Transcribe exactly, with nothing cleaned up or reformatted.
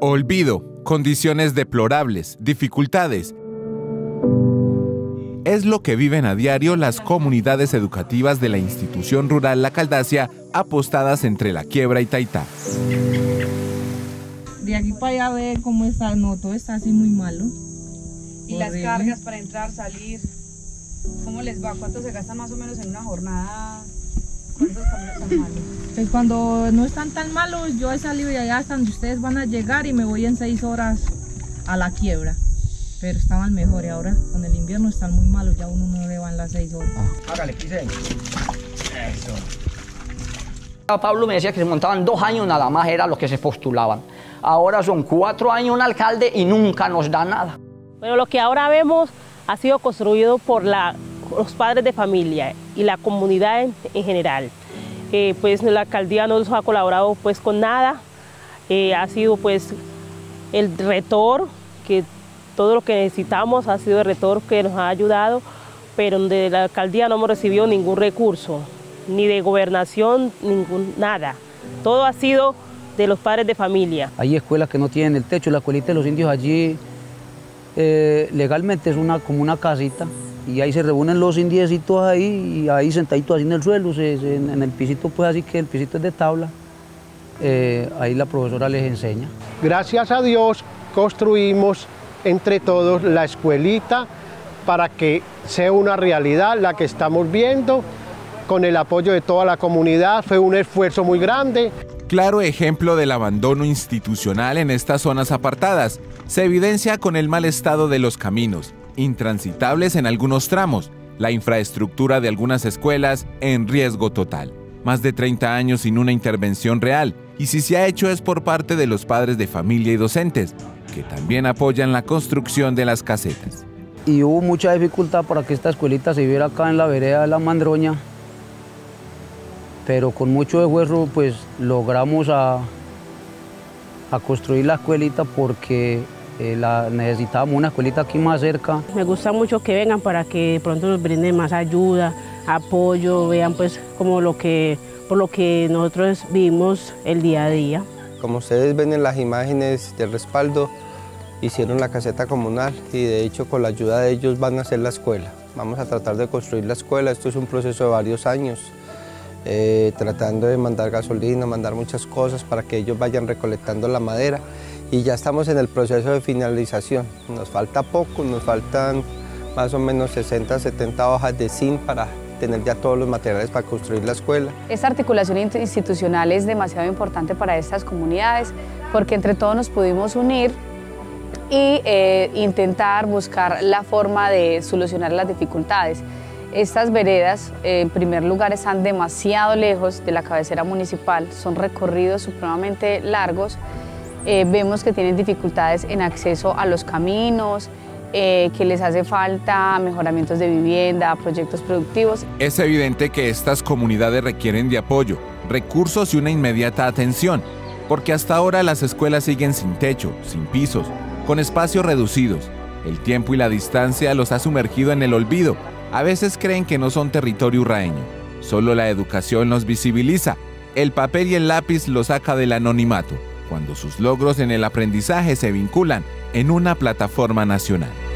Olvido, condiciones deplorables, dificultades. Es lo que viven a diario las comunidades educativas de la institución rural La Caldacia, apostadas entre La Quiebra y Taitá. De aquí para allá ve cómo está, no, todo está así muy malo. Y las cargas para entrar, salir, ¿cómo les va? ¿Cuánto se gastan más o menos en una jornada con esos caminos tan malos? Pues cuando no están tan malos, yo he salido de allá hasta donde ustedes van a llegar y me voy en seis horas a La Quiebra. Pero estaban mejor y ahora con el invierno están muy malos, ya uno no le va en las seis horas. Ah, hágale, quise. Eso. Pablo me decía que se montaban dos años nada más, era lo que se postulaban. Ahora son cuatro años un alcalde y nunca nos da nada. Bueno, lo que ahora vemos ha sido construido por la, los padres de familia y la comunidad en, en general. Eh, pues la alcaldía no nos ha colaborado pues con nada. Eh, ha sido pues el rector, que todo lo que necesitamos ha sido el rector que nos ha ayudado, pero de la alcaldía no hemos recibido ningún recurso, ni de gobernación, ningún, nada. Todo ha sido de los padres de familia. Hay escuelas que no tienen el techo, la escuelita de los indios allí eh, legalmente es una, como una casita y ahí se reúnen los indiecitos ahí y ahí sentaditos así en el suelo, se, se, en el pisito pues así que el pisito es de tabla, eh, ahí la profesora les enseña. Gracias a Dios construimos entre todos la escuelita para que sea una realidad la que estamos viendo, con el apoyo de toda la comunidad, fue un esfuerzo muy grande. Claro ejemplo del abandono institucional en estas zonas apartadas. Se evidencia con el mal estado de los caminos, intransitables en algunos tramos, la infraestructura de algunas escuelas en riesgo total. Más de treinta años sin una intervención real, y si se ha hecho es por parte de los padres de familia y docentes, que también apoyan la construcción de las casetas. Y hubo mucha dificultad para que esta escuelita se viera acá en la vereda de La Mandroña, pero con mucho esfuerzo pues logramos a, a construir la escuelita porque eh, la, necesitábamos una escuelita aquí más cerca. Me gusta mucho que vengan para que pronto nos brinden más ayuda, apoyo, vean pues como lo que, por lo que nosotros vivimos el día a día. Como ustedes ven en las imágenes de respaldo, hicieron la caseta comunal y de hecho con la ayuda de ellos van a hacer la escuela. Vamos a tratar de construir la escuela, esto es un proceso de varios años, eh, tratando de mandar gasolina, mandar muchas cosas para que ellos vayan recolectando la madera y ya estamos en el proceso de finalización. Nos falta poco, nos faltan más o menos sesenta, setenta hojas de zinc para tener ya todos los materiales para construir la escuela. Esta articulación institucional es demasiado importante para estas comunidades porque entre todos nos pudimos unir y eh, intentar buscar la forma de solucionar las dificultades. Estas veredas, eh, en primer lugar, están demasiado lejos de la cabecera municipal, son recorridos supremamente largos, eh, vemos que tienen dificultades en acceso a los caminos, Eh, que les hace falta mejoramientos de vivienda, proyectos productivos. Es evidente que estas comunidades requieren de apoyo, recursos y una inmediata atención, porque hasta ahora las escuelas siguen sin techo, sin pisos, con espacios reducidos. El tiempo y la distancia los ha sumergido en el olvido. A veces creen que no son territorio urraeño. Solo la educación los visibiliza. El papel y el lápiz los saca del anonimato, cuando sus logros en el aprendizaje se vinculan en una plataforma nacional.